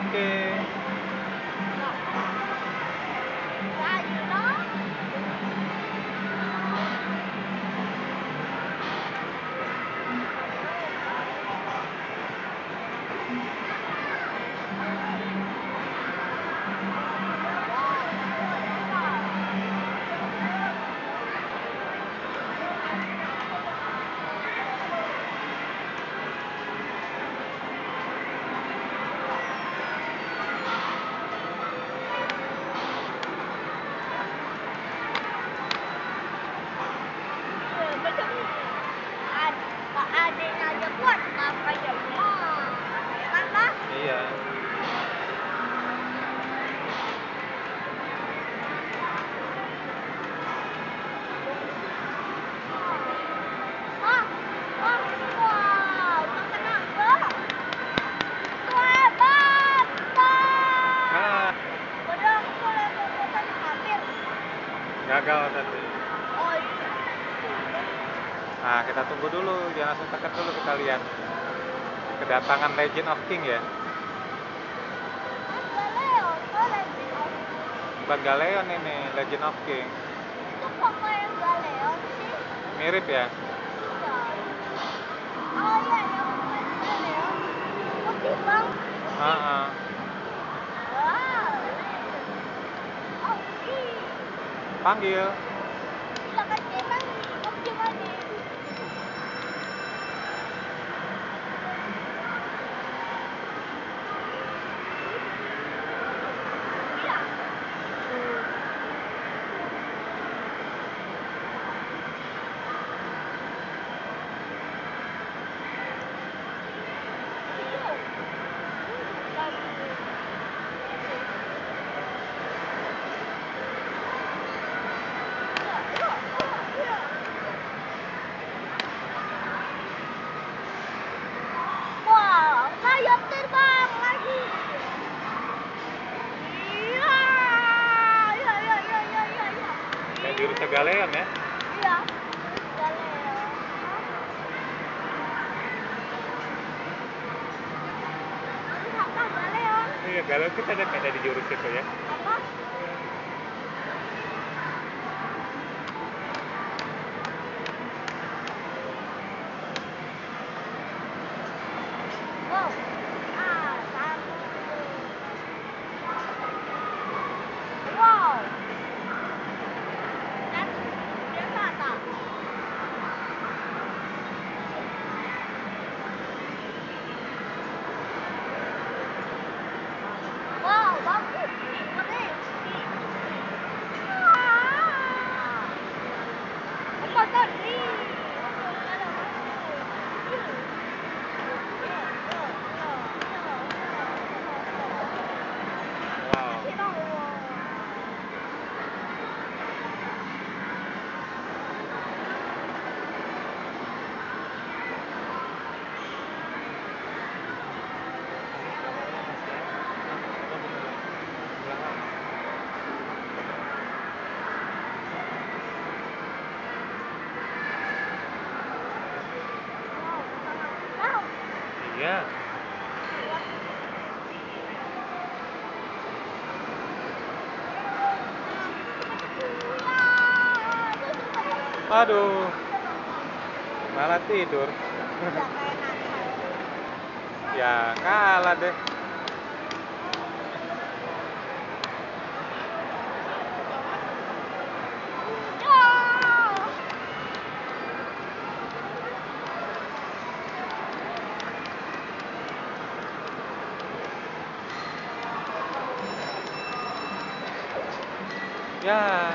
Oke. Adeknya aja kuat, kakaknya lemah. Ya kan, Pak? Iya. Pak, Pak, wah, udah kena enggak? Itu hebat, Pak. Ah, Udah aku boleh foto sama Kapir. gagal tadi. Oh iya. Nah, kita tunggu dulu, jangan langsung tekan dulu, kita lihat kedatangan Legend of King ya. Galeon, kok Legend of Bukan Galeon ini, Legend of King. itu kok kayak Galeon sih? Mirip ya? Iya. Oh iya, yang bukan Galeon. Putih bang. Ah, Wow. Oh iya. panggil. Silakan bang, optimasi. Iya. Wah, sayap terbang lagi. Iya, iya, iya, iya, iya, iya, iya. Kayak di Rusa Galeon ya. Iya, Galeon. Terus apa Galeon? Iya, Galeon kita ada di jurus itu ya. Apa? Wow. Ah, satu. Wow. Dan biasa tak? Wow, bagus. Keren. Ah. Apa tadi? Wow. Iya. Aduh, malah tidur. Ya, kalah deh. Ya.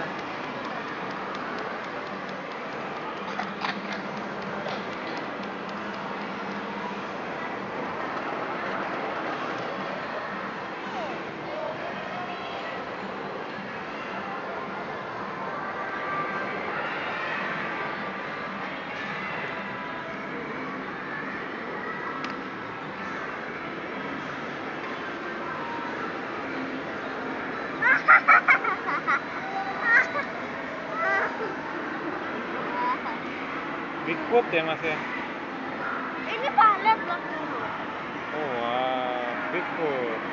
Bigfoot ya mas ya? Ini Pak, lihat belum dulu. Oh wow, Bigfoot.